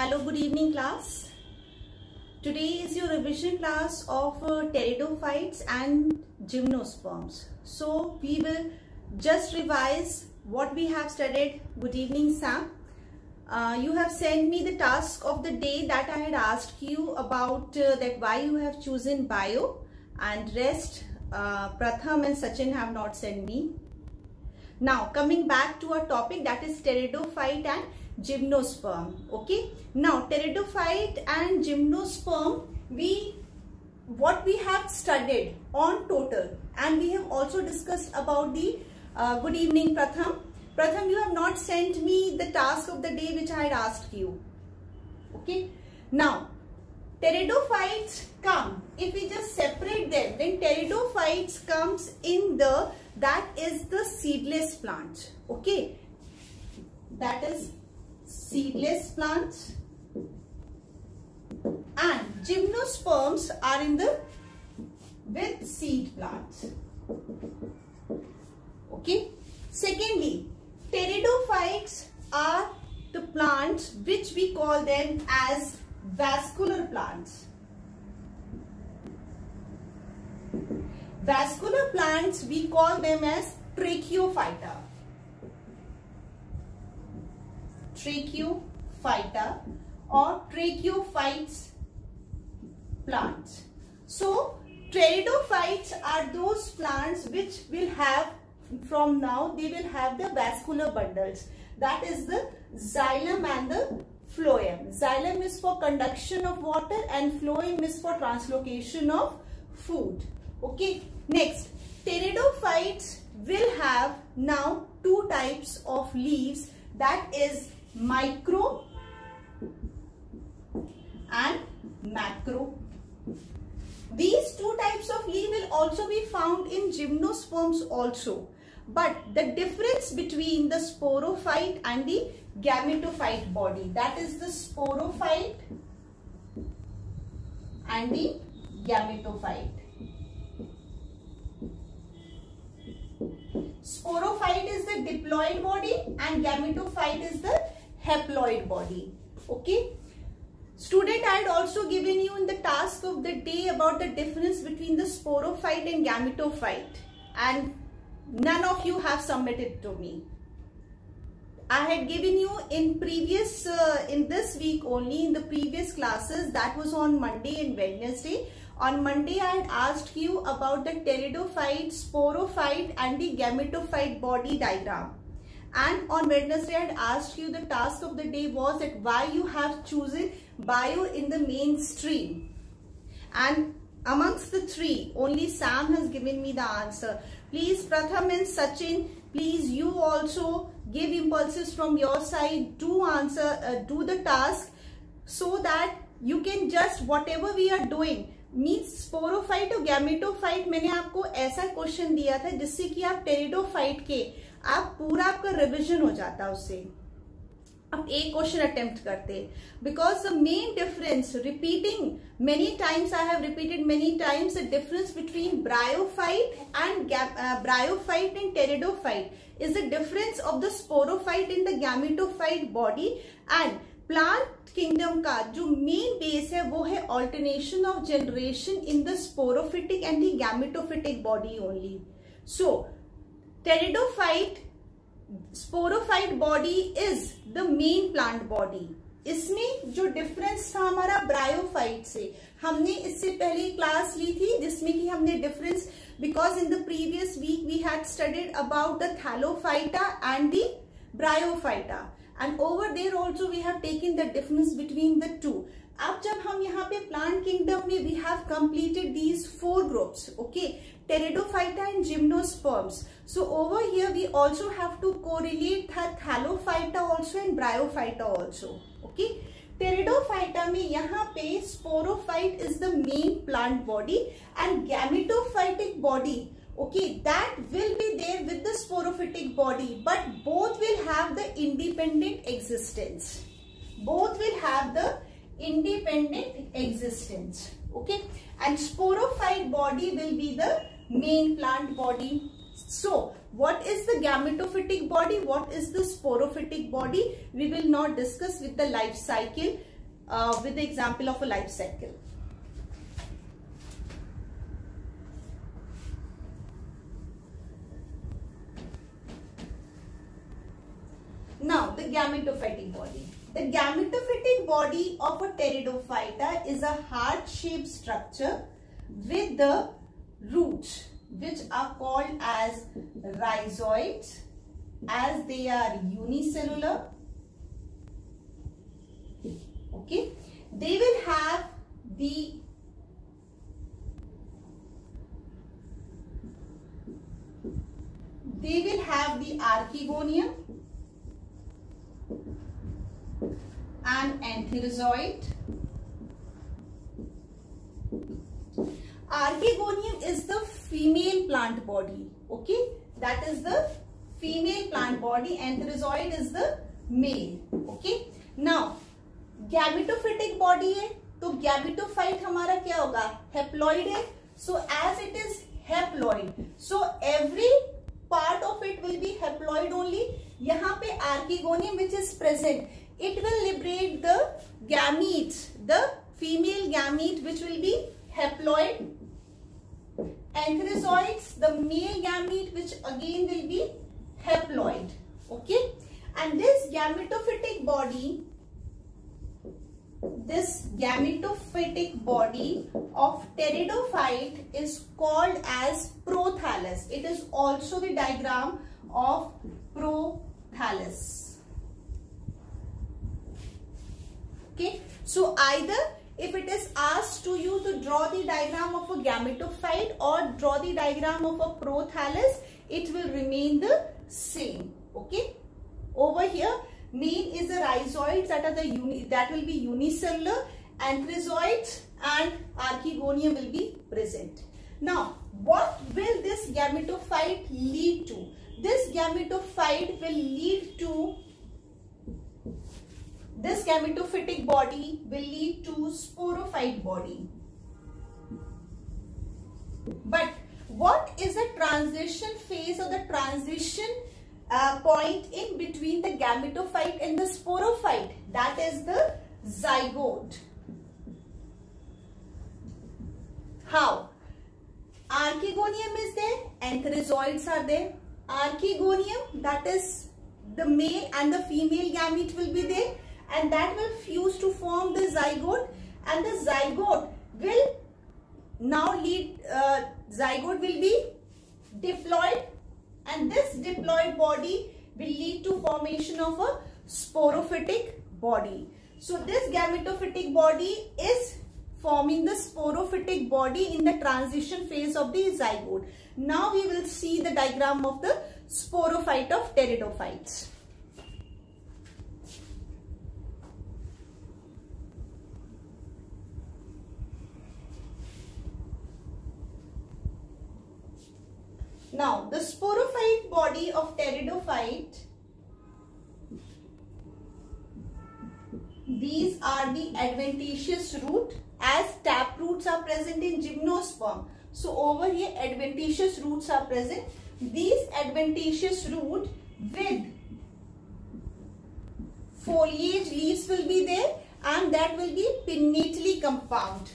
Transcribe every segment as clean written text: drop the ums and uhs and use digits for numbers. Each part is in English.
Hello, good evening class. Today is your revision class of pteridophytes and gymnosperms. So we will just revise what we have studied. Good evening, Sam. You have sent me the task of the day that I had asked you about that why you have chosen bio, and rest Pratham and Sachin have not sent me. Now coming back to our topic, that is pteridophyte and gymnosperm. Okay, now pteridophyte and gymnosperm, what we have studied on total, and we have also discussed about the good evening Pratham. Pratham, you have not sent me the task of the day which I had asked you. Okay, now pteridophytes come, if we just separate them, then pteridophytes comes in the, that is the seedless plant. Okay, that is seedless plants, and gymnosperms are in the with seed plants. Okay, secondly, pteridophytes are the plants which we call them as vascular plants. Vascular plants we call them as tracheophyta. Tracheophyta or tracheophytes plants. So pteridophytes are those plants which will have, from now they will have the vascular bundles, that is the xylem and the phloem. Xylem is for conduction of water and phloem is for translocation of food. Okay, next, pteridophytes will have now two types of leaves, that is micro and macro. These two types of leaf will also be found in gymnosperms also. But the difference between the sporophyte and the gametophyte body, that is the sporophyte and the gametophyte. Sporophyte is the diploid body and gametophyte is the haploid body. Okay, student, I had also given you in the task of the day about the difference between the sporophyte and gametophyte, and none of you have submitted to me. I had given you in previous, in this week only, in the previous classes, that was on Monday and Wednesday. On Monday, I had asked you about the pteridophyte, sporophyte and the gametophyte body diagram. And on Wednesday, I had asked you, the task of the day was that why you have chosen bio in the mainstream. And amongst the three, only Sam has given me the answer. Please, Pratham and Sachin, please you also give impulses from your side, do answer, do the task, so that you can just, whatever we are doing, means sporophyte और gametophyte मैंने आपको ऐसा question दिया था जिससे कि आप pteridophyte के आप पूरा आपका रिवीजन हो जाता, उससे आप एक क्वेश्चन अटेम्प्ट करते, because the main difference, repeating many times, I have repeated many times the difference between bryophyte and pteridophyte is the difference of the sporophyte in the gametophyte body. And plant kingdom का जो main base है वो है alternation of generation in the sporophytic and the gametophytic body only. So pteridophyte sporophyte body is the main plant body. इसमें जो difference था हमारा bryophyte से, हमने इससे पहले क्लास ली थी जिसमें कि हमने difference, because in the previous week we had studied about the thallophyta and the bryophyta, and over there also we have taken the difference between the two. अब जब हम यहाँ पे plant kingdom में we have completed these four groups, okay, pteridophyta and gymnosperms. So over here we also have to correlate thallophyta also and bryophyta also. Okay, pteridophyta में यहाँ पे sporophyte is the main plant body and gametophytic body, okay, that will be there with the sporophytic body, but both will have the independent existence. Both will have the independent existence. Okay, and sporophyte body will be the main plant body. So what is the gametophytic body? What is the sporophytic body? We will not discuss with the life cycle. with the example of a life cycle. Now, the gametophytic body. The gametophytic body of a pteridophyta is a heart-shaped structure with the roots, which are called as rhizoids, as they are unicellular. Okay, they will have the archegonium and antherozoid. Archegonium is the female plant body. Okay, that is the female plant body. Antherozoid is the male. Okay, now gametophytic body है तो gametophyte हमारा क्या होगा? Haploid है. So as it is haploid, so every part of it will be haploid only. यहाँ पे archegonium which is present, it will liberate the gametes, the female gamete which will be haploid. Antherozoids, the male gamete which again will be haploid. Okay, and this gametophytic body of pteridophyte is called as prothallus. It is also the diagram of prothallus. Okay, so either if it is asked to you to draw the diagram of a gametophyte or draw the diagram of a prothallus, it will remain the same. Okay, over here main is the rhizoids that will be unicellular, antherozoids and archegonium will be present. Now, what will this gametophyte lead to? This gametophyte will lead to, this gametophytic body will lead to sporophyte body. But what is the transition phase or the transition point in between the gametophyte and the sporophyte? That is the zygote. How? Archegonium is there, antherozoids are there. Archegonium, that is the male and the female gamete will be there, and that will fuse to form the zygote, and the zygote will now lead, zygote will be diploid, and this diploid body will lead to formation of a sporophytic body. So this gametophytic body is forming the sporophytic body in the transition phase of the zygote. Now we will see the diagram of the sporophyte of pteridophytes. Now, the sporophyte body of pteridophyte, these are the adventitious root, as tap roots are present in gymnosperm. So, over here adventitious roots are present. These adventitious root with foliage leaves will be there, and that will be pinnately compound.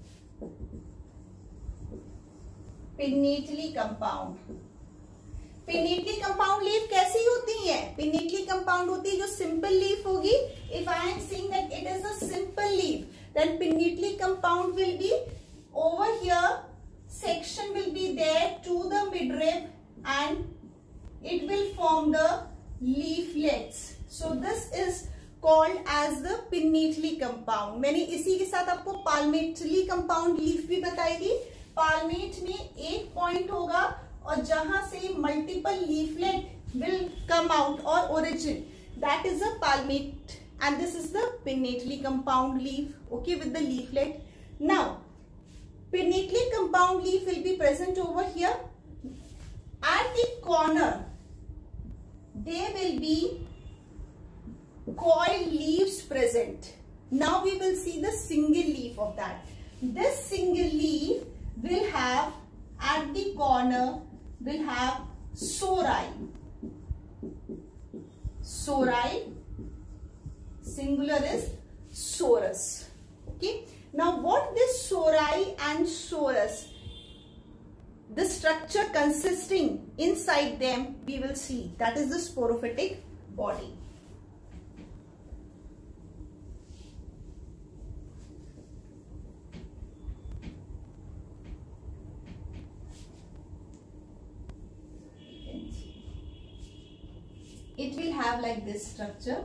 Pinnately compound. Pinnately compound leaf कैसी होती है? Pinnately compound होती है जो simple leaf होगी. If I am saying that it is a simple leaf, then pinnately compound will be over here. Section will be there to the midrib, and it will form the leaflets. So this is called as the pinnately compound. मैंने इसी के साथ आपको palmately compound leaf भी बताई थी. पालमेट में एक पॉइंट होगा और जहां से multiple leaflet will come out और origin, that is a palmate, and this is the pinnately compound leaf. Okay, with the leaflet. Now, pinnately compound leaf will be present over here. At the corner, there will be coiled leaves present. Now we will see the single leaf of that. This single leaf will have, at the corner, will have sori. Sori, singular is sorus. Okay. Now what this sori and sorus, the structure consisting inside them, we will see. That is the sporophytic body. It will have like this structure.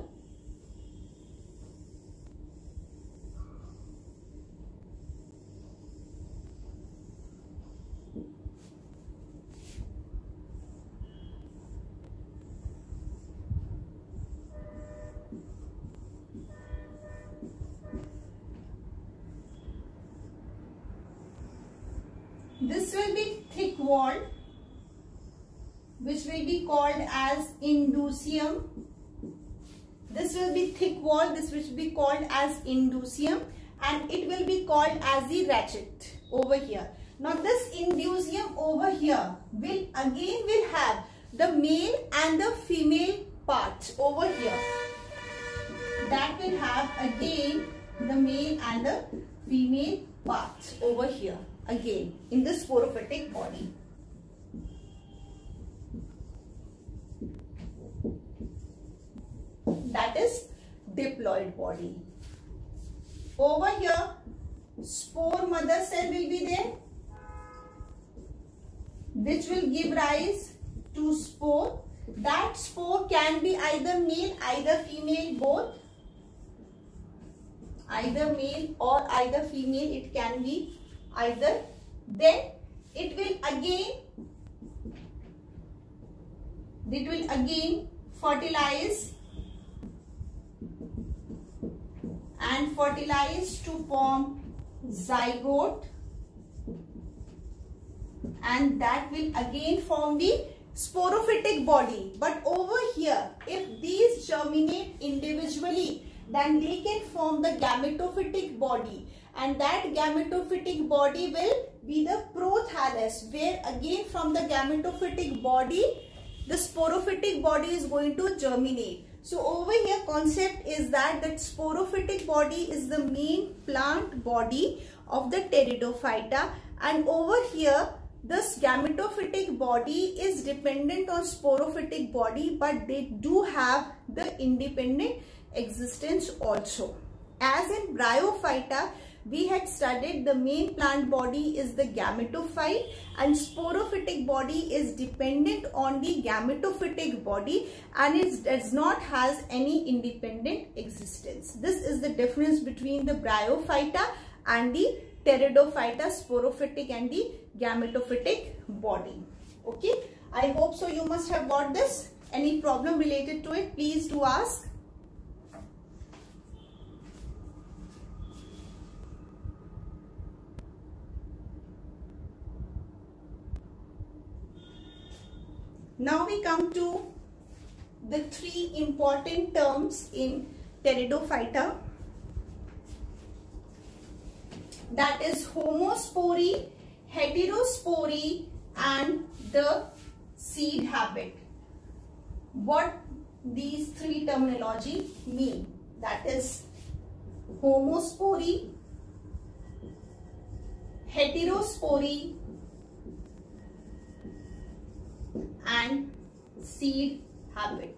This will be thick walled, which will be called as indusium. This will be thick walled, this will be called as indusium, and it will be called as the rachit over here. Now this indusium over here will have the male and the female parts over here. That will have again the male and the female parts over here again in the sporophytic body. That is diploid body. Over here, spore mother cell will be there, which will give rise to spore. That spore can be either male, either female, both. Either male or either female, it can be either. Then it will again fertilize and fertilize to form zygote, and that will again form the sporophytic body. But over here, if these germinate individually, then they can form the gametophytic body, and that gametophytic body will be the prothallus, where again from the gametophytic body, the sporophytic body is going to germinate. So over here concept is that sporophytic body is the main plant body of the Pteridophyta, and over here this gametophytic body is dependent on sporophytic body, but they do have the independent existence also. As in Bryophyta, we had studied the main plant body is the gametophyte, and sporophytic body is dependent on the gametophytic body, and it does not has any independent existence. This is the difference between the Bryophyta and the Pteridophyta, sporophytic and the gametophytic body. Okay, I hope so you must have got this. Any problem related to it, please do ask. Now we come to the three important terms in Pteridophyta. That is homospory, heterospory, and the seed habit. What these three terminology mean? That is homospory, heterospory, and seed habit.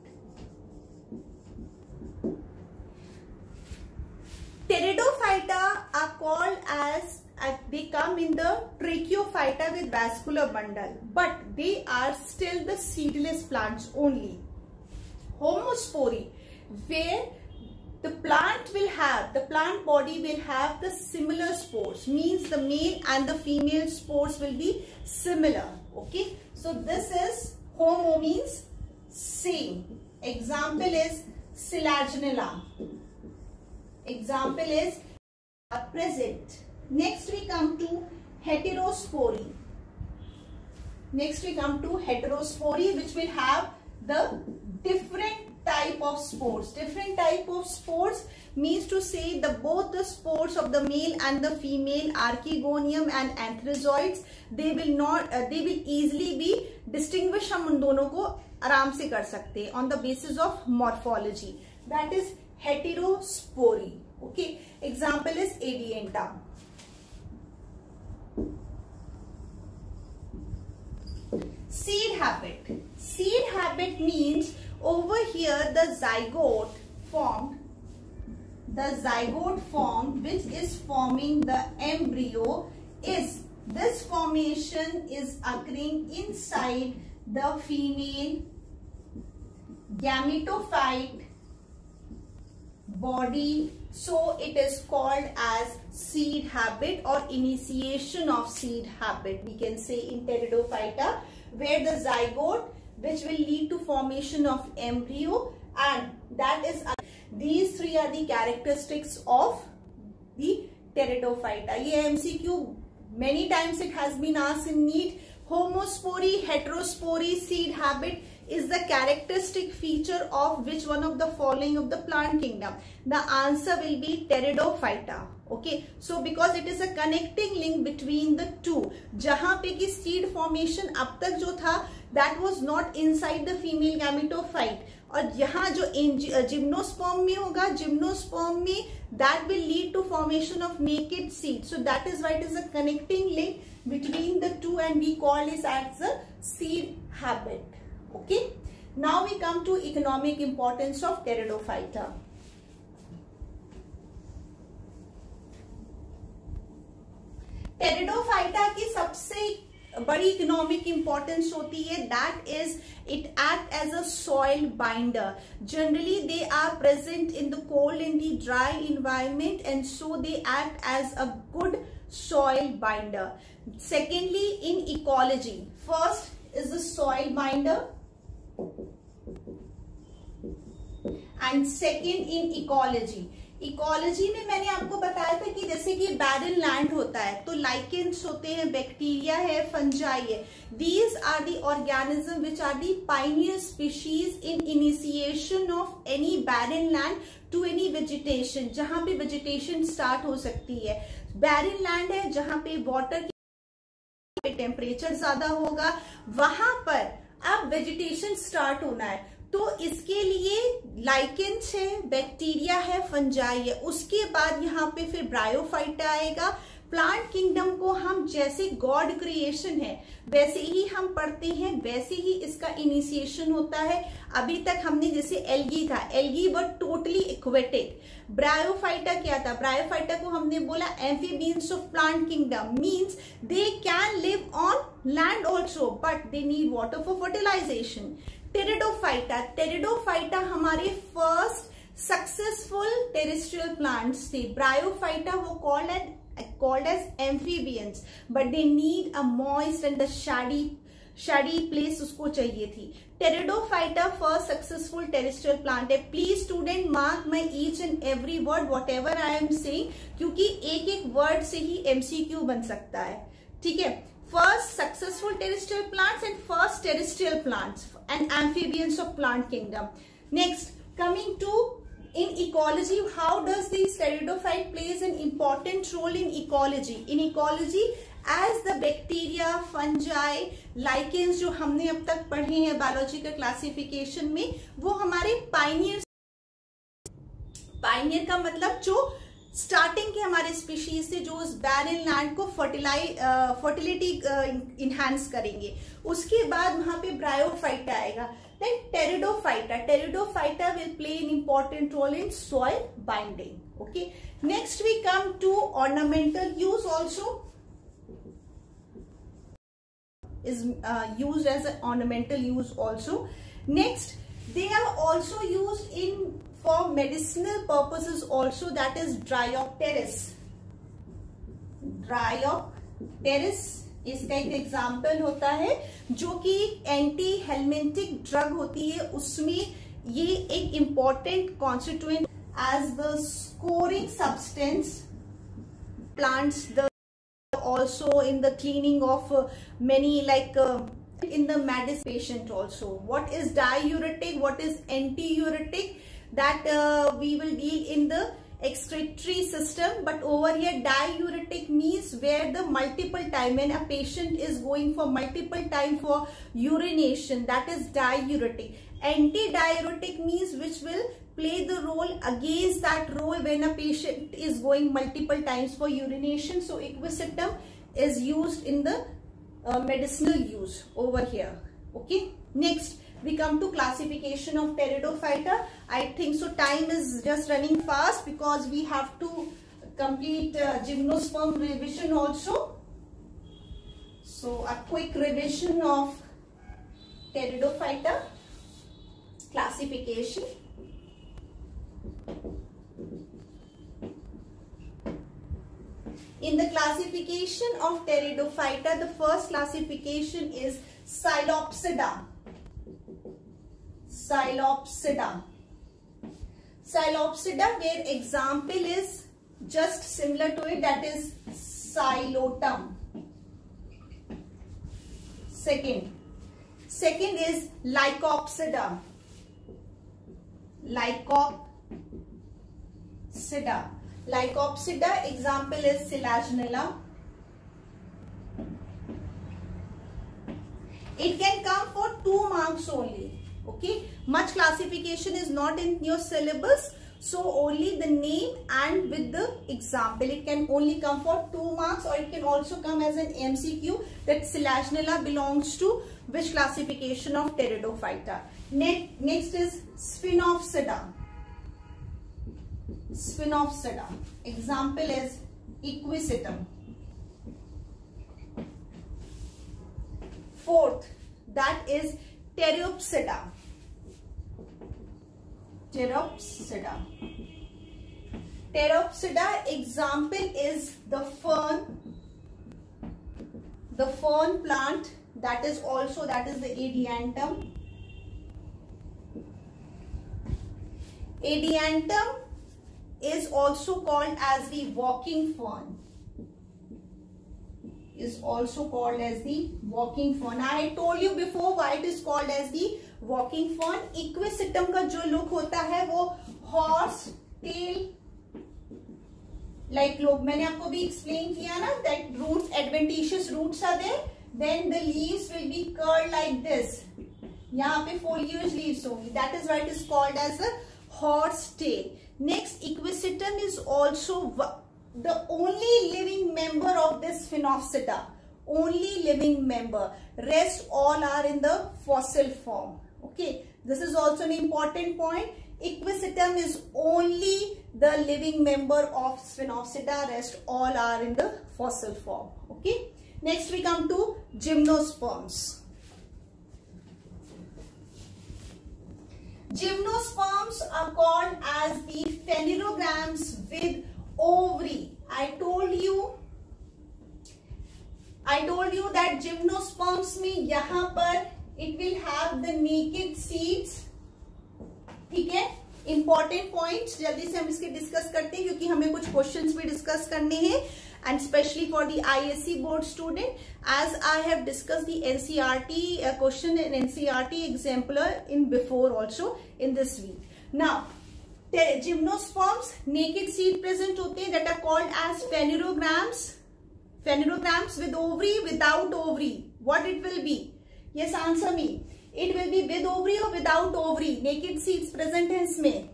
Pteridophyta are called as they come in the Tracheophyta with vascular bundle, but they are still the seedless plants only. Homospory, where the plant body will have the similar spores, means the male and the female spores will be similar. Okay, so this is homo means same. Example is Selaginella. Example is present. Next we come to heterospory. Which will have the different type of spores. Different type of spores means to say both the spores of the male and the female archegonium and anthrazoids, they will easily be distinguished. हम उन दोनों को आराम से कर सकते हैं on the basis of morphology. That is heterospory. Okay, example is Adienta. Seed habit. Seed habit means over here the zygote formed, which is forming the embryo, is this formation is occurring inside the female gametophyte body, so it is called as seed habit or initiation of seed habit, we can say, in Pteridophyta, where the zygote which will lead to formation of embryo, and that is, these three are the characteristics of the Pteridophyta. ये MCQ many times it has been asked in NEET. Homospory, heterospory seed habit is the characteristic feature of which one of the following of the plant kingdom? The answer will be Pteridophyta. Okay, so because it is a connecting link between the two, जहाँ पे कि seed formation अब तक जो था that was not inside the female gametophyte, और यहाँ जो gymnosperm में होगा, gymnosperm में that will lead to formation of naked seed. So that is why it is a connecting link between the two, and we call this as a seed habit. Okay, now we come to economic importance of Pteridophyta. Pteridophyta की सबसे बड़ी economic importance होती है, that is it act as a soil binder. Generally they are present in the cold in the dry environment, and so they act as a good soil binder. Secondly, in ecology, first is the soil binder, and second in ecology. Ecology में मैंने आपको बताया था कि जैसे कि barren land होता है तो लाइकेंस होते हैं, बैक्टीरिया है, फंजाई है. These are the organism which are the pioneer species in initiation of any barren land to any vegetation, जहां पे वेजिटेशन स्टार्ट हो सकती है. बैरन लैंड है जहां पे वाटर की टेम्परेचर ज्यादा होगा, वहां पर अब वेजिटेशन स्टार्ट होना है, तो इसके लिए लाइकेंस है, बैक्टीरिया है, फंजाई है. उसके बाद यहाँ पे फिर ब्रायोफाइटा आएगा. प्लांट किंगडम को हम जैसे गॉड क्रिएशन है वैसे ही हम पढ़ते हैं, वैसे ही इसका इनिशिएशन होता है. अभी तक हमने जैसे एल्गी था, algae were totally aquatic. Bryophyta क्या था? ब्रायोफाइटा को हमने बोला amphibians of plant kingdom, means they can live on land also but they need water for fertilization. Pteridophyta हमारे फर्स्ट सक्सेसफुल टेरेस्ट्रियल प्लांट्स थे. ब्रायोफाइटा वो called as amphibians, but they need a moist and a shady place उसको चाहिए थी. Pteridophyta first successful terrestrial plant है. Please student mark my each and every word whatever I am saying, क्योंकि एक एक word से ही MCQ बन सकता है. ठीक है, first successful terrestrial plants and first terrestrial plants and amphibians of plant kingdom. Next, coming to in ecology, how does the pteridophyte plays an important role in ecology? In ecology, as the bacteria, fungi, lichens जो हमने अब तक पढ़े हैं biological classification में, वो हमारे pioneer का मतलब जो स्टार्टिंग के हमारे स्पीशीज से जो उस बैरन लैंड को फर्टिलिटी इनहैंस करेंगे. उसके बाद वहां पे ब्रायोफाइटा आएगा. Then pteridophyta will play an important role in soil binding. Okay, next we come to ornamental use also is used as an ornamental use also. Next, they are also used in for medicinal purposes also, that is Dryopteris. Dryopteris इसका एक example होता है जो कि anti helminthic drug होती है, उसमें ये एक important constituent as the scouring substance plants the also in the cleaning of many like in the medicine patient also. What is diuretic, what is antiuretic, that we will deal in the excretory system, but over here diuretic means where the multiple time when a patient is going for multiple time for urination, that is diuretic. Antidiuretic means which will play the role against that role when a patient is going multiple times for urination. So equisetum is used in the medicinal use over here. Okay, next we come to classification of pteridophyta. I think so time is just running fast because we have to complete gymnosperm revision also. So a quick revision of pteridophyta classification. In the classification of pteridophyta, the first classification is Psilopsida. Psilopsida. Psilopsida, where example is just similar to it, that is Psilotum. Second is Lycopsida. Lycopsida. Lycopsida, example is Selaginella. It can come for 2 marks only. Okay, much classification is not in your syllabus, so only the name and with the example. It can only come for 2 marks, or it can also come as an MCQ that Selaginella belongs to which classification of pteridophyta. Next is Sphenopsida. Sphenopsida. Example is Equisetum. Fourth, that is Pteropsida. Pteropsida. Pteropsida, example is the fern. The fern plant, that is the Adiantum. Adiantum is also called as the walking fern. Is also called as the walking fern. I told you before why it is called as the walking fern. Equisetum का जो look होता है वो horse tail like look. मैंने आपको भी explain किया ना that roots, adventitious roots are there. Then the leaves will be curled like this. यहाँ पे foliage leaves होंगी. That is why it is called as a horse tail. Next, Equisetum is also the only living member of this Sphenopsida. Only living member. Rest all are in the fossil form. Okay, this is also an important point. Equisetum is only the living member of Sphenopsida. Rest all are in the fossil form. Okay. Next we come to gymnosperms. Gymnosperms are called as the phanerogams with ovary. I told you that gymnosperms में यहाँ पर it will have the naked seeds. ठीक है, important points जल्दी से हम इसके discuss करते हैं क्योंकि हमें कुछ क्वेश्चंस भी डिस्कस करने हैं, and especially for the ISC board student, as I have discussed the NCERT question and NCERT exemplar in before also in this week. Now, gymnosperms naked seed present होते हैं that are called as phanerogams. Phanerogams with ovary, without ovary. What it will be? Yes, answer me. It will be with ovary or without ovary. Naked seeds present है इसमें.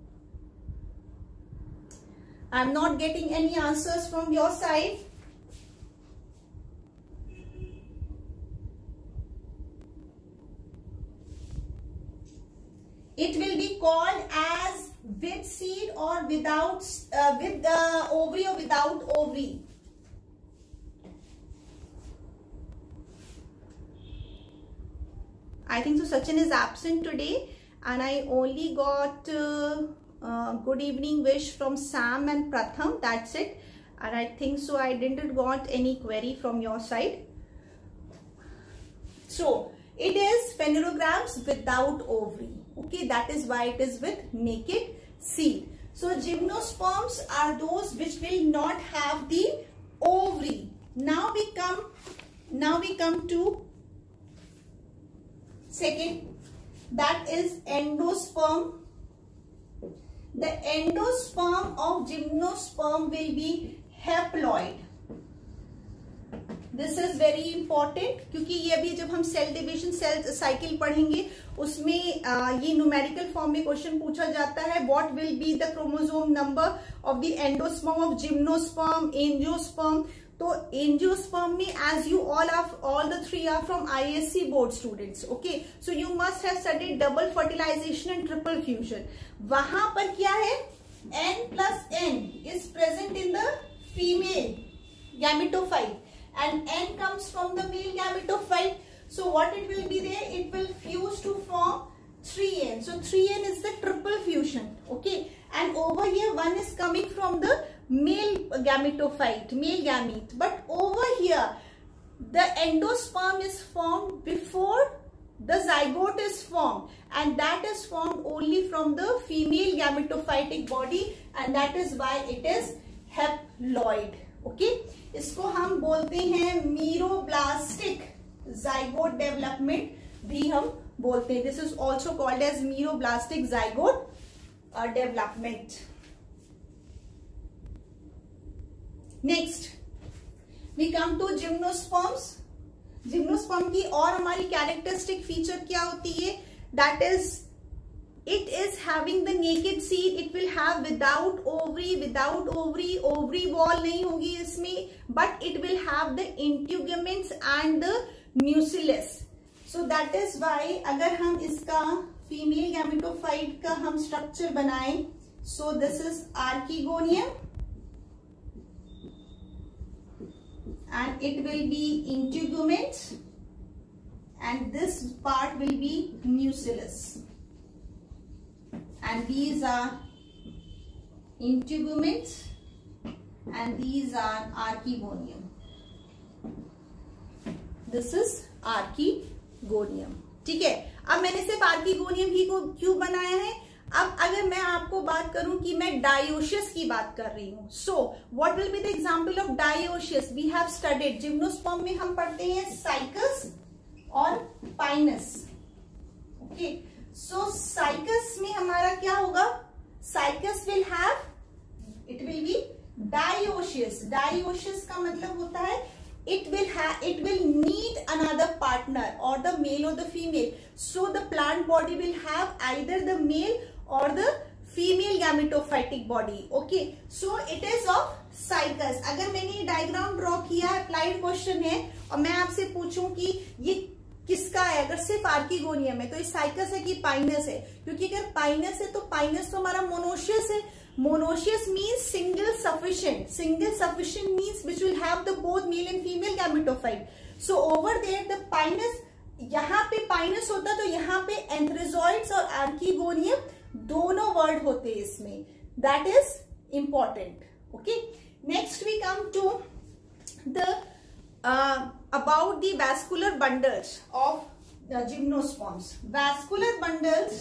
I am not getting any answers from your side. It will be called as with seed or without, with the ovary or without ovary. I think so Sachin is absent today and I only got good evening wish from Sam and Pratham. That's it. And I think so I didn't got any query from your side. So it is phanerogams without ovary. Okay, that is why it is with naked seed. So gymnosperms are those which will not have the ovary. Now we come to second, that is endosperm. The endosperm of gymnosperm will be haploid. This is very important, क्योंकि ये अभी जब हम cell division cell cycle पढ़ेंगे उसमें ये numerical form में question पूछा जाता है, what will be the chromosome number of the endosperm of gymnosperm, angiosperm. तो एंजियोस्पर्म में as you all the three are from ISC board students, okay, so you must have studied double fertilization and triple fusion. वहां पर क्या है, N plus N is present in the female gametophyte and N comes from the male gametophyte. So what it will be there, it will fuse to form 3N. So 3N is the triple fusion, okay, and over here one is coming from the male gametophyte, male gamete, but over here the endosperm is formed before the zygote is formed, and that is formed only from the female gametophytic body, and that is why it is haploid, okay. इसको हम बोलते हैं meroblastic zygote development भी हम बोलते हैं. This is also called as meroblastic zygote development. Next we come to gymnosperms. Gymnosperm की और हमारी कैरेक्टरिस्टिक फीचर क्या होती है, that is it is having the naked seed. It will have without ovary, ovary wall नहीं होगी इसमें, but it will have the integuments and the nucellus. So that is why अगर हम इसका फीमेल गैमेटोफाइट का हम स्ट्रक्चर बनाएं, so this is archegonium and it will be integuments and this part will be nucellus, and these are integuments and these are archegonium. This is archegonium. ठीक है, अब मैंने सिर्फ आर्किगोनियम ही को क्यों बनाया है. अब अगर मैं आपको बात करूं कि मैं डायोशियस की बात कर रही हूं, so what will be the example of dioecious. We have studied gymnosperm में हम पढ़ते हैं साइकस और पाइनस, ओके. सो साइकस में हमारा क्या होगा, cycas will have, it will be dioecious. Dioecious का मतलब होता है it will need another partner or the male or the female. So the plant body will have either the male or the female gametophytic body, okay. So it is of cycus. अगर मैंने ये diagram draw किया है, applied question है, और मैं आपसे पूछूं कि ये किसका है, अगर सिर्फ आर्किगोनियम है तो ये साइकस है कि पाइनस है, क्योंकि अगर पाइनस है तो पाइनस तो हमारा मोनोशियस है. Monoecious means single sufficient. Single sufficient means which will have the both male and female gametophyte. So over there the pinus, यहाँ पे pinus होता तो यहाँ पे anthrazoids और archegonium दोनों word होते हैं इसमें. That is important. Okay. Next we come to the about the vascular bundles of the gymnosperms. Vascular bundles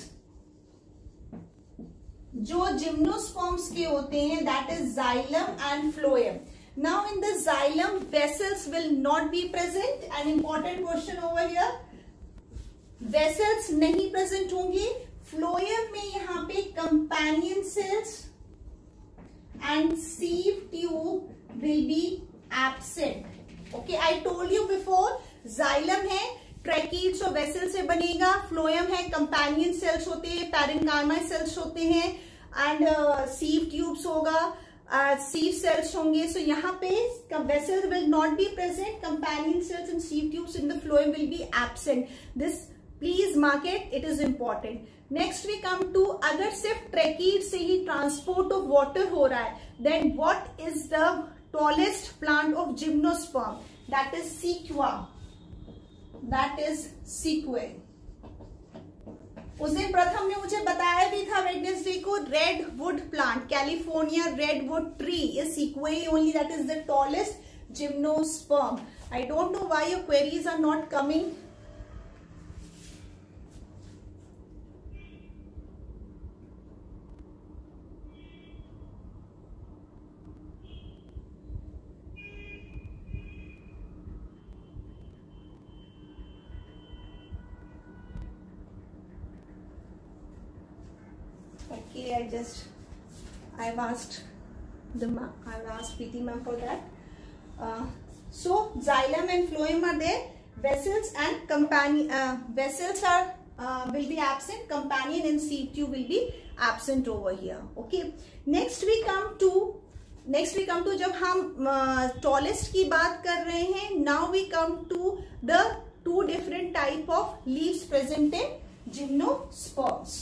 जो जिम्नोस्पर्म्स के होते हैं, that is xylem and phloem. Now in the xylem vessels will not be present. An important question over here, vessels नहीं present होंगे. Phloem में यहाँ पे companion cells and sieve tube will be absent, okay. I told you before, xylem है tracheids और vessel से बनेगा, phloem है कंपेनियन सेल्स होते हैं, पैरेन्काइमा सेल्स होते हैं, एंड सीव ट्यूब्स होगा, सीव सेल्स होंगे. सो यहाँ पे vessel will not be present, companion cells and sieve tubes in the phloem will be absent. This please mark it, it is important. Next we come to, अगर सिर्फ ट्रैकीड से ही transport of water हो रहा है, then what is the tallest plant of gymnosperm, that is sequoia. That is sequoia. उस दिन प्रथम ने मुझे बताया भी था वेडनेसडे को, red wood plant, California red wood tree is sequoia only, that is the tallest gymnosperm. I don't know why your queries are not coming. Okay, I've asked PT ma'am for that. So xylem and phloem are there. Vessels and companion vessels are will be absent. Companion and seed tube will be absent over here. Okay. Next we come to जब हम tallest की बात कर रहे हैं, now we come to the two different type of leaves present in gymnosperms.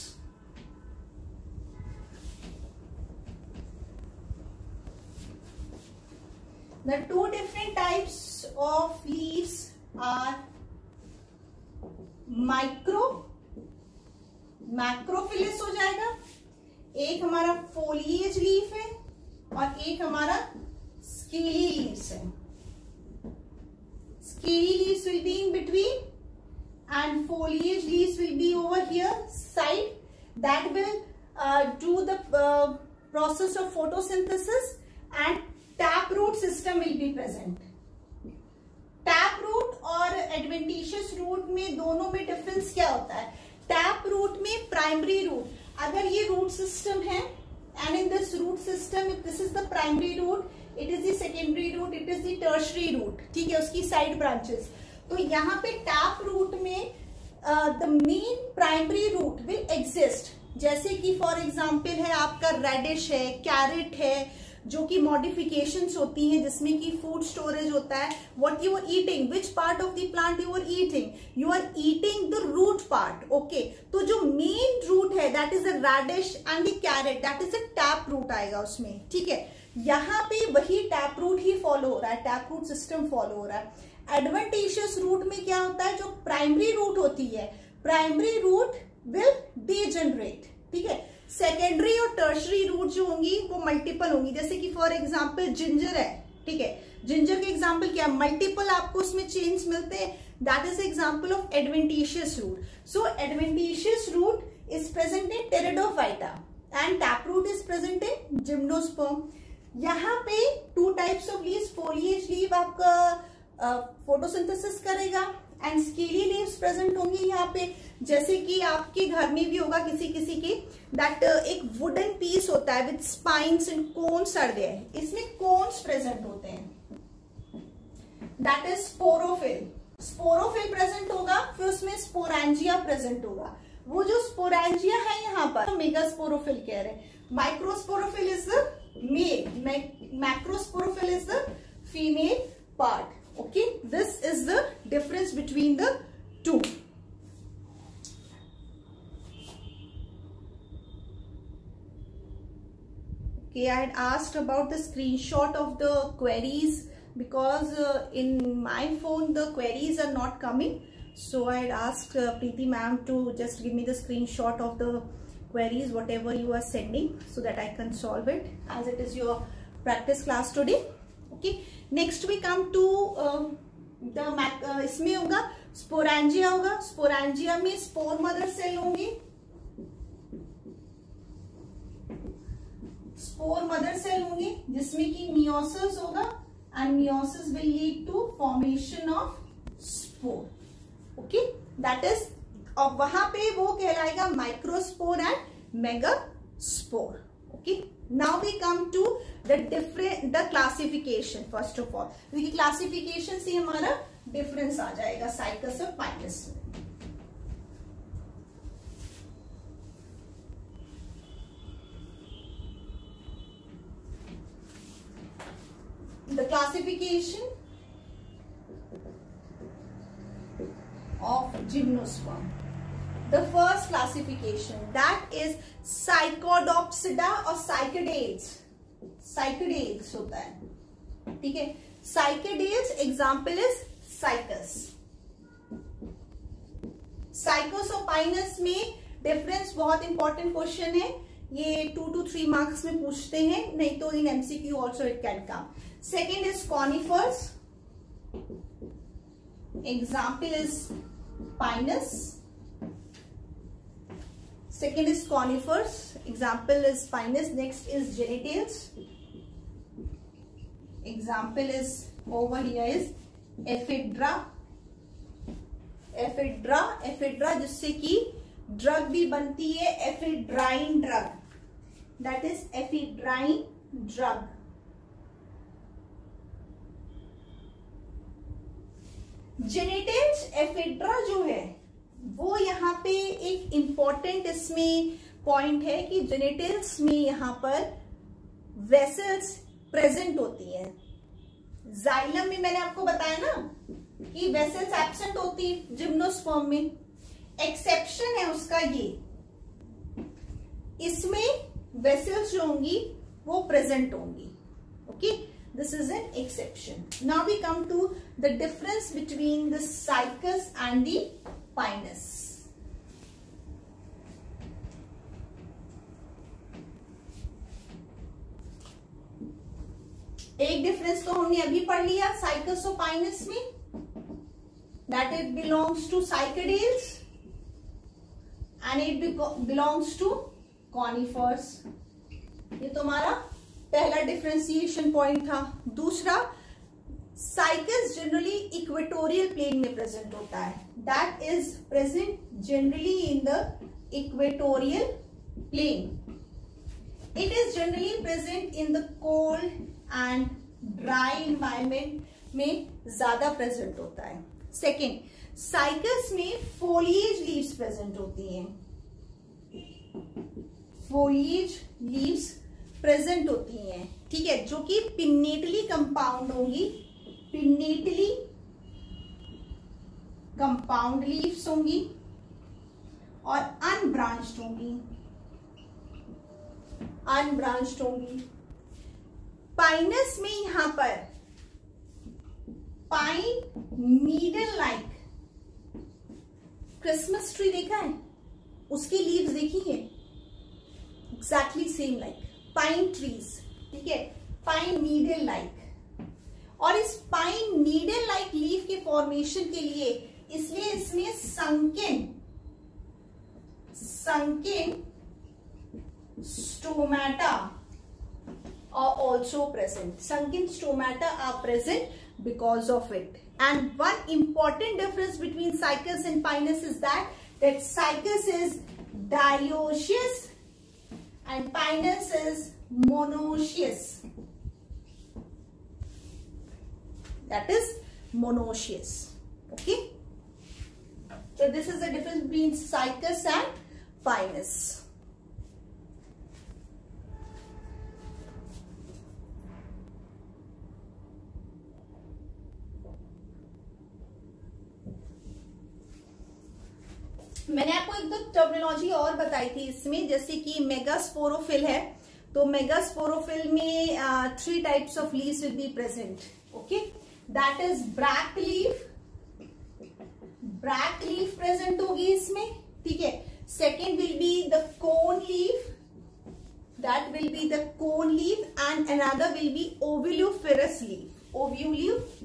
The two different types of leaves are मैक्रोफिलिस हो जाएगा, एक हमारा फोलिएज लीफ है और एक हमारा स्केली लीव्स है. Scaly leaves will be in between and foliage leaves will be over here side. That will do the process of photosynthesis and taproot system will be present. Taproot और adventitious root में दोनों में difference क्या होता है? Taproot में primary root, अगर ये root system है and in this root system if this is the primary root, it is the secondary root, it is the tertiary root, ठीक है, उसकी side branches. तो यहाँ पे tap root में the main primary root will exist. जैसे कि for example है आपका radish है, carrot है, जो कि modifications होती हैं जिसमें कि food storage होता है. What you are eating, which part of the plant you are eating? You are eating the root part. Okay. तो जो main root है that is the radish and the carrot, that is a tap root आएगा उसमें, ठीक है. यहाँ पे वही टैप रूट ही फॉलो हो रहा है, टैप रूट सिस्टम फॉलो हो रहा है. एडवेंटिशियस रूट में क्या होता है, जो प्राइमरी रूट होती है, प्राइमरी रूट विल डीजनरेट, ठीक है. सेकेंडरी और टर्शरी रूट जो होंगी वो मल्टीपल होंगी. जैसे कि फॉर एग्जांपल जिंजर है, ठीक है, जिंजर के एग्जांपल क्या, मल्टीपल आपको उसमें चेंज मिलते हैं. That is example of adventitious root. So adventitious root is present in pteridophyta and tap root is present in gymnosperm. यहाँ पे two types of leaves, foliage leave आपका फोटोसिंथेसिस करेगा एंड स्केली लीव्स प्रेजेंट होंगी यहाँ पे. जैसे कि आपके घर में भी होगा किसी किसी के, दैट एक वुडन पीस होता है with spines and cones are there, इसमें कोन्स प्रेजेंट होते हैं. That is sporophyll. Sporophyll present होगा, फिर उसमें स्पोरेंजिया प्रेजेंट होगा. वो जो स्पोरेंजिया है यहाँ पर मेगास्पोरोफिल कह रहे हैं. Microsporophyll is the male, macrosporophyll is the female part. Okay, this is the difference between the two. Okay, I had asked about the screenshot of the queries because in my phone the queries are not coming, so I had asked Preeti ma'am to just give me the screenshot of the queries whatever you are sending so that I can solve it as it is your practice class today. Okay, next we come to the इसमें होगा sporangia होगा. Sporangia में spore mother cell होंगी, spore mother cell होंगी जिसमें कि meiosis होगा and meiosis will lead to formation of spore. Okay, that is, और वहां पे वो कहलाएगा microspore and megaspore. Okay, now we come to the classification. First of all देखिए क्लासिफिकेशन से हमारा डिफरेंस आ जाएगा साइकस और पाइनस में. The classification of gymnosperm. The first classification, that is Psychodopsida or Cycadales. Cycadales होता है, ठीक है. Cycadales example is Cycas. Cycas और Pinus में डिफरेंस बहुत इंपॉर्टेंट क्वेश्चन है, ये 2 to 3 मार्क्स में पूछते हैं, नहीं तो इन MCQ also it can come. Second is Conifers. Example is Pinus. Second is Conifers. Example is Pinus. Next is Genitals. Example is over here is Ephedra. Ephedra जिससे कि drug भी बनती है, ephedrine drug. That is ephedrine drug. Gnetales ephedra जो है वो यहाँ पे एक इंपॉर्टेंट इसमें पॉइंट है कि जेनिटल्स में यहाँ पर वेसल्स प्रेजेंट होती हैं। जाइलम में मैंने आपको बताया ना कि वेसल्स एब्सेंट होती है जिम्नोस्पर्म में, एक्सेप्शन है उसका ये, इसमें वेसल्स जो होंगी वो प्रेजेंट होंगी। Okay, this is an exception. Now we come to the difference between the cycas and the pinus. एक डिफरेंस तो हमने अभी पढ़ लिया साइकस और पाइनस में, that it belongs to cycadales and it belongs to conifers. ये तुम्हारा पहला डिफरेंशिएशन पॉइंट था। दूसरा, साइकस जनरली इक्वेटोरियल प्लेन में प्रेजेंट होता है, that is present generally in the equatorial plane. It is generally present in the cold and dry environment में ज्यादा प्रेजेंट होता है। सेकेंड, साइकस में फोलिएज लीव्स प्रेजेंट होती हैं, फोलिएज लीव्स प्रेजेंट होती हैं, ठीक है, जो कि पिन्नेटली कंपाउंड होंगी, पिन्नेटली कंपाउंड लीव्स होंगी और अनब्रांच्ड होंगी, अनब्रांच्ड होंगी। पाइनस में यहां पर pine needle like, christmas tree देखा है, उसकी लीव्स देखी है, exactly same like pine trees, ठीक है, पाइन नीडल लाइक। और इस पाइन नीडल लाइक लीफ के फॉर्मेशन के लिए इसलिए इसमें sunken stomata are also present. Sunken stomata are present because of it. And one important difference between cycas and pinus is that cycas is dioecious and pinus is monoecious. That is monoecious. Okay. So this is the difference between cycas and pinus. मैंने आपको एक दो terminology और बताई थी इसमें, जैसे कि मेगास्पोरोफिल है, तो मेगास्पोरोफिल में 3 types of leaves will be present. Okay, that is bract leaf, bract leaf present होगी इसमें, ठीक है। Second will be the cone leaf, that will be the cone leaf, and another will be ovuliferous leaf, ovuliferous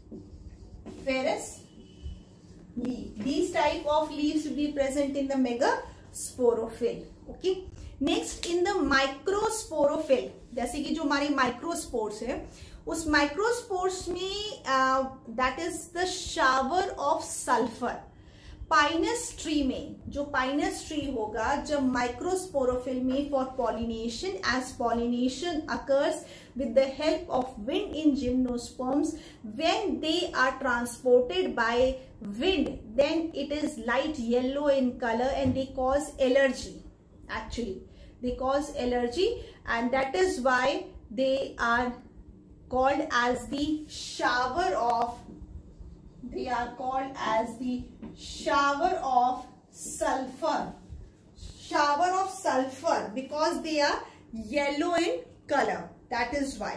leaf. These type of leaves will be present in the megasporophyll. Okay. Next, in the microsporophyll, जैसे कि जो हमारी microspores है, उस microspores में that is the shower of sulfur. Pinus tree में, जो pinus tree होगा जब माइक्रोस्पोरोफिल में for pollination, as pollination occurs with the help of wind in gymnosperms, when they are transported by wind, then it is light yellow in color and they cause allergy. Actually, they cause allergy, and that is why they are called as the shower of, they are called as the shower of sulfur, shower of sulfur, because they are yellow in color. That is why.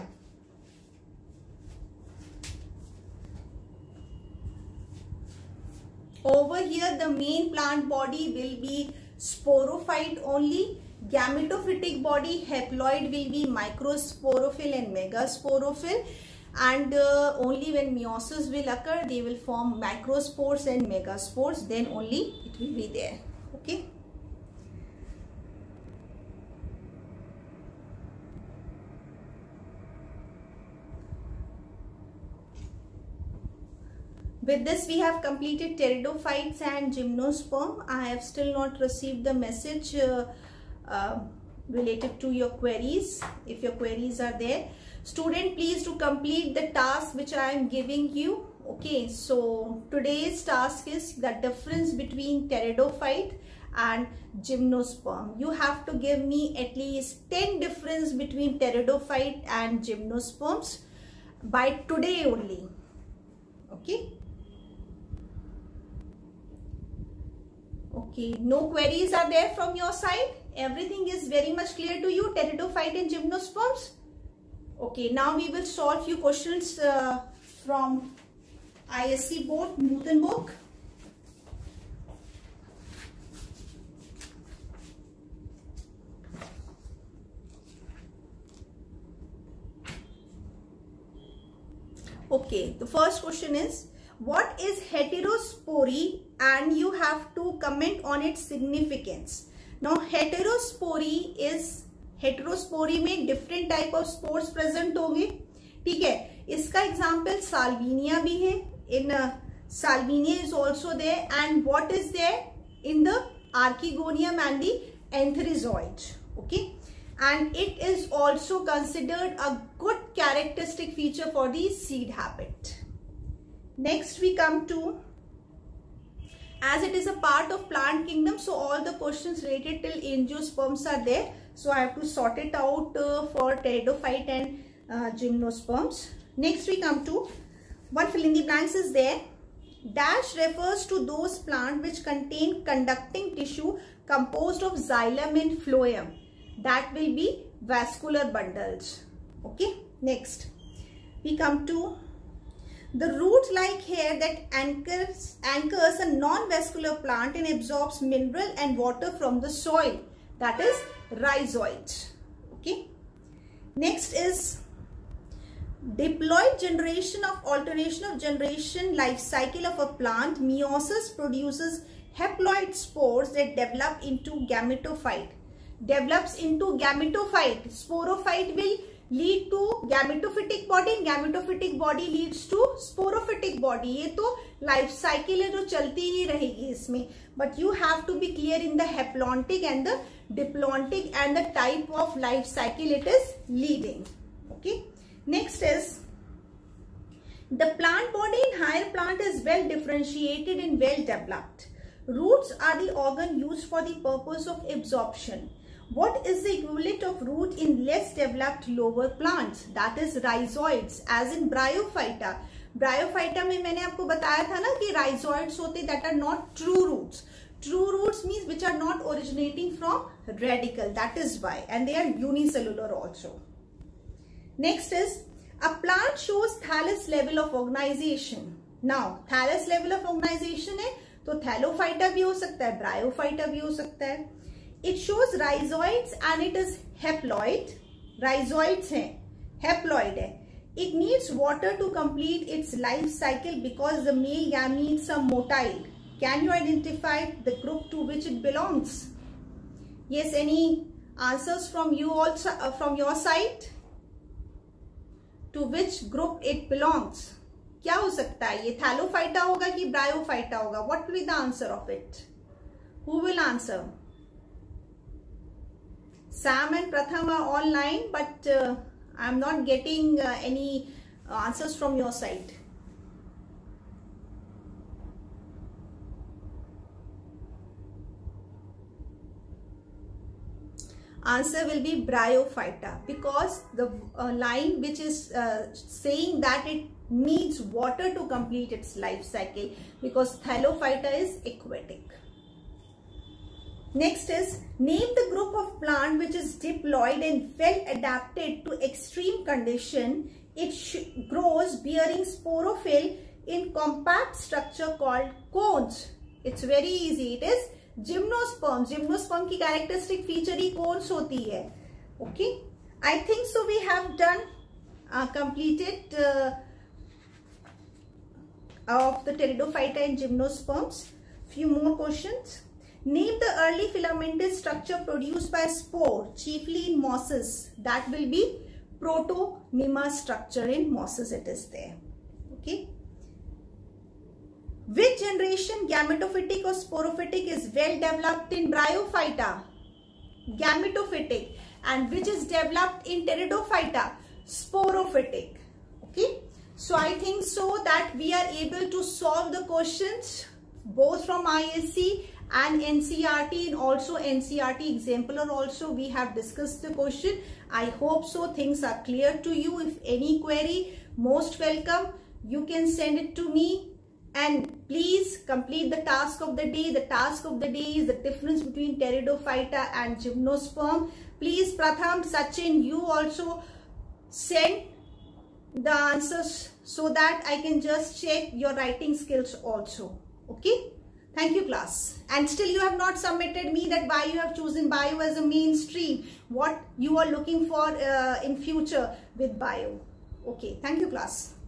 Over here the main plant body will be sporophyte only. Gametophytic body, haploid will be microsporophyll and megasporophyll, and only when meiosis will occur they will form microspores and megaspores, then only it will be there. Okay. With this we have completed pteridophytes and gymnosperm. I have still not received the message related to your queries. If your queries are there, Student, please to complete the task which I am giving you. Okay, so today's task is the difference between pteridophyte and gymnosperm. You have to give me at least 10 difference between pteridophyte and gymnosperms by today only. Okay. Okay, no queries are there from your side. Everything is very much clear to you, pteridophyte and gymnosperms. Okay, now we will solve few questions from ISC board, Newton book. Okay, the first question is, what is heterospory, and you have to comment on its significance. Now heterospory में different type of spores present होंगे, ठीक है. इसका example salvinia भी है. In salvinia is also there, and what is there in the archegonium and the antherizoid. Okay, and it is also considered a good characteristic feature for the seed habit. Next we come to, as it is a part of plant kingdom, so all the questions related till angiosperms are there. So I have to sort it out for pteridophyte and gymnosperms. Next we come to, one fill in the blanks is there. Dash refers to those plants which contain conducting tissue composed of xylem and phloem. That will be vascular bundles. Okay, next we come to, the root-like hair that anchors a non-vascular plant and absorbs mineral and water from the soil. That is rhizoid. Okay. Next is diploid generation of alternation of generation life cycle of a plant. Meiosis produces haploid spores that develop into gametophyte. Develops into gametophyte. Sporophyte will lead to gametophytic body, gametophytic body leads to sporophytic body. ये तो life cycle है जो चलती ही रहेगी इसमें. But you have to be clear in the haplontic and the diplontic and the type of life cycle it is leading. Okay. Next is, the plant body in higher plant is well differentiated and well developed. Roots are the organ used for the purpose of absorption. What is the equivalent of root in less developed lower plants? That is rhizoids, as in Bryophyta. Bryophyta में मैंने आपको बताया था ना कि rhizoids होते that are not true roots. True roots means which are not originating from radicle. That is why, and they are unicellular also. Next is, a plant shows thallus level of organization. Now thallus level of organization है तो Thallophyta भी हो सकता है, Bryophyta भी हो सकता है. It shows rhizoids and it is haploid. Rhizoids है, haploid है. It needs water to complete its life cycle because the male gametes are motile. Can you identify the group to which it belongs? Yes, any answers from you also, from your side? To which group it belongs? क्या हो सकता है ये? Thallophyta होगा कि Bryophyta होगा? What will be the answer of it? Who will answer? Sam and Pratham are online, but I am not getting any answers from your side. Answer will be Bryophyta, because the line which is saying that it needs water to complete its life cycle, because Thallophyta is aquatic. Next is, name the group of plant which is diploid and well adapted to extreme condition. It grows bearing sporophyll in compact structure called cones. It's very easy. It is gymnosperm. Gymnosperm की characteristic feature ही cones होती है. Okay. I think so we have done completed of the pteridophyta and gymnosperms. Few more questions. Name the early filamentous structure produced by spore, chiefly in mosses. That will be protonema structure. In mosses it is there. Okay. Which generation, gametophytic or sporophytic, is well developed in Bryophyta? Gametophytic. And which is developed in pteridophyta? sporophytic. Okay, so I think so that we are able to solve the questions both from ISC and NCERT, and also NCERT exemplar also we have discussed the question. I hope so things are clear to you. If any query, most welcome, you can send it to me. And please complete the task of the day. The task of the day is the difference between Pteridophyta and Gymnosperm. Please, Pratham, Sachin, you also send the answers so that I can just check your writing skills also. Okay? Thank you, class. And still you have not submitted me that why you have chosen bio as a mainstream. What you are looking for in future with bio. Okay. Thank you, class.